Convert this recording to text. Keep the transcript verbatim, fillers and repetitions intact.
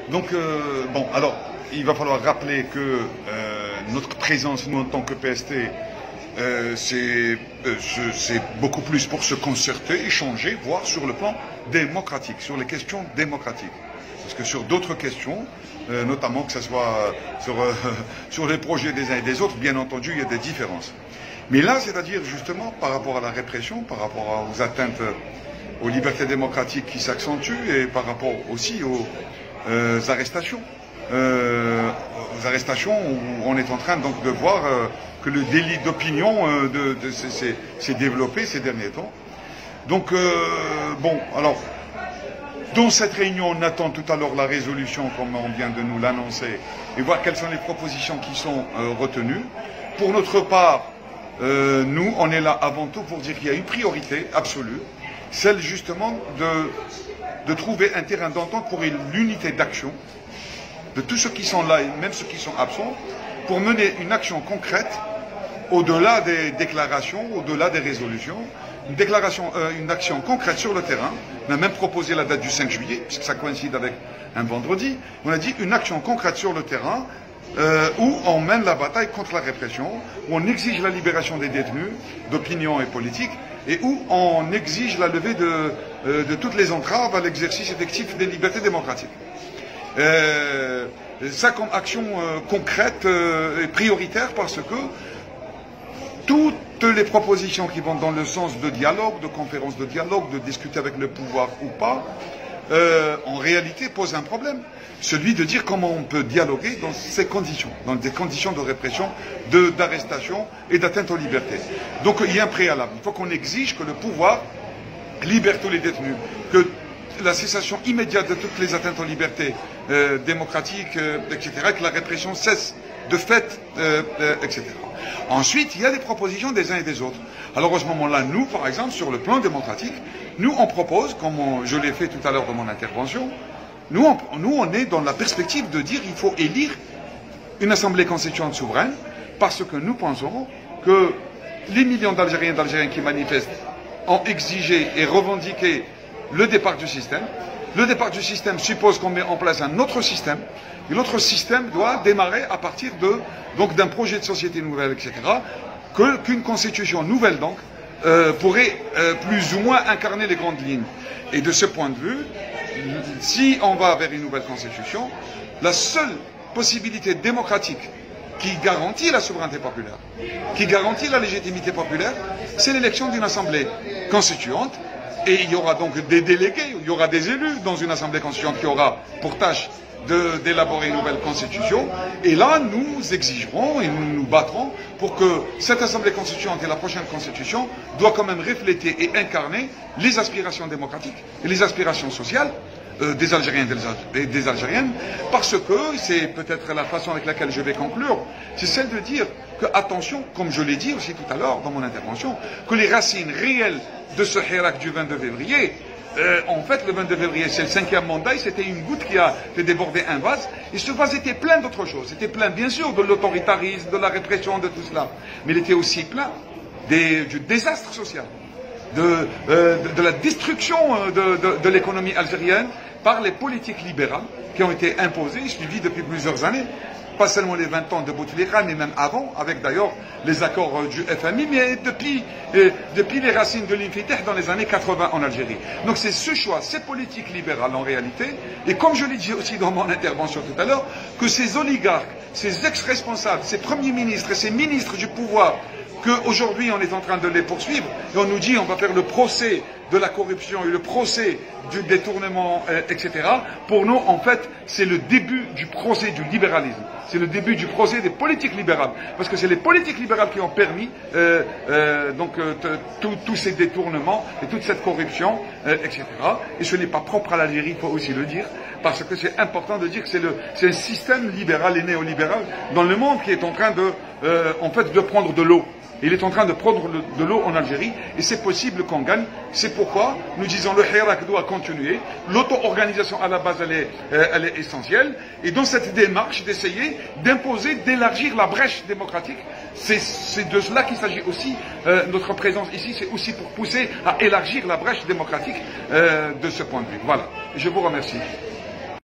Donc, euh, bon, alors, il va falloir rappeler que euh, notre présence, nous, en tant que P S T, euh, c'est euh, beaucoup plus pour se concerter, échanger, voire sur le plan démocratique, sur les questions démocratiques. Parce que sur d'autres questions, euh, notamment que ce soit sur, euh, sur les projets des uns et des autres, bien entendu, il y a des différences. Mais là, c'est-à-dire justement par rapport à la répression, par rapport aux atteintes aux libertés démocratiques qui s'accentuent et par rapport aussi aux euh, arrestations. Euh, aux arrestations où on est en train donc de voir euh, que le délit d'opinion euh, de, de, s'est développé ces derniers temps. Donc, euh, bon, alors, dans cette réunion, on attend tout à l'heure la résolution, comme on vient de nous l'annoncer, et voir quelles sont les propositions qui sont euh, retenues. Pour notre part, euh, nous, on est là avant tout pour dire qu'il y a une priorité absolue, celle justement de, de trouver un terrain d'entente pour l'unité d'action de tous ceux qui sont là et même ceux qui sont absents, pour mener une action concrète au-delà des déclarations, au-delà des résolutions, une déclaration, euh, une action concrète sur le terrain. On a même proposé la date du cinq juillet, puisque ça coïncide avec un vendredi. On a dit une action concrète sur le terrain euh, où on mène la bataille contre la répression, où on exige la libération des détenus d'opinion et politique, et où on exige la levée de, euh, de toutes les entraves à l'exercice effectif des libertés démocratiques. Euh, ça comme action euh, concrète euh, et prioritaire, parce que toutes les propositions qui vont dans le sens de dialogue, de conférence de dialogue, de discuter avec le pouvoir ou pas, euh, en réalité posent un problème. Celui de dire comment on peut dialoguer dans ces conditions, dans des conditions de répression, d'arrestation et d'atteinte aux libertés. Donc il y a un préalable. Il faut qu'on exige que le pouvoir libère tous les détenus, que la cessation immédiate de toutes les atteintes aux libertés euh, démocratiques, euh, et cetera, que la répression cesse de fait, euh, euh, et cetera. Ensuite, il y a des propositions des uns et des autres. Alors à ce moment-là, nous, par exemple, sur le plan démocratique, nous, on propose, comme on, je l'ai fait tout à l'heure dans mon intervention, nous on, nous, on est dans la perspective de dire qu'il faut élire une assemblée constituante souveraine, parce que nous pensons que les millions d'Algériens et d'Algériens qui manifestent ont exigé et revendiqué le départ du système. Le départ du système suppose qu'on met en place un autre système. Et l'autre système doit démarrer à partir de, donc, d'un projet de société nouvelle, et cetera, que, qu'une constitution nouvelle, donc, euh, pourrait euh, plus ou moins incarner les grandes lignes. Et de ce point de vue, si on va vers une nouvelle constitution, la seule possibilité démocratique qui garantit la souveraineté populaire, qui garantit la légitimité populaire, c'est l'élection d'une assemblée constituante. Et il y aura donc des délégués, il y aura des élus dans une assemblée constituante qui aura pour tâche d'élaborer une nouvelle constitution. Et là, nous exigerons et nous nous battrons pour que cette assemblée constituante et la prochaine constitution doit quand même refléter et incarner les aspirations démocratiques et les aspirations sociales euh, des Algériens et des Algériennes, parce que c'est peut-être la façon avec laquelle je vais conclure, c'est celle de dire que, attention, comme je l'ai dit aussi tout à l'heure dans mon intervention, que les racines réelles de ce Hirak du vingt-deux février, euh, en fait, le vingt-deux février, c'est le cinquième mandat, c'était une goutte qui a fait déborder un vase, et ce vase était plein d'autres choses. C'était plein, bien sûr, de l'autoritarisme, de la répression, de tout cela, mais il était aussi plein des, du désastre social, de, euh, de, de la destruction de, de, de l'économie algérienne par les politiques libérales qui ont été imposées, suivies depuis plusieurs années. Pas seulement les vingt ans de Bouteflika, mais même avant, avec d'ailleurs les accords du F M I, mais depuis, euh, depuis les racines de l'Infitah dans les années quatre-vingt en Algérie. Donc c'est ce choix, ces politiques libérales en réalité, et comme je l'ai dit aussi dans mon intervention tout à l'heure, que ces oligarques, ces ex-responsables, ces premiers ministres et ces ministres du pouvoir, qu'aujourd'hui on est en train de les poursuivre, et on nous dit on va faire le procès de la corruption et le procès du détournement, euh, et cetera. Pour nous, en fait, c'est le début du procès du libéralisme. C'est le début du procès des politiques libérales. Parce que c'est les politiques libérales qui ont permis euh, euh, donc euh, tous ces détournements et toute cette corruption, euh, et cetera. Et ce n'est pas propre à l'Algérie, il faut aussi le dire, parce que c'est important de dire que c'est un système libéral et néolibéral dans le monde qui est en train de, euh, en fait, de prendre de l'eau. Il est en train de prendre de l'eau en Algérie et c'est possible qu'on gagne. C'est pourquoi nous disons le Hirak doit continuer. L'auto-organisation à la base, elle est, euh, elle est essentielle. Et dans cette démarche d'essayer d'imposer, d'élargir la brèche démocratique, c'est de cela qu'il s'agit aussi. Euh, notre présence ici, c'est aussi pour pousser à élargir la brèche démocratique euh, de ce point de vue. Voilà. Je vous remercie.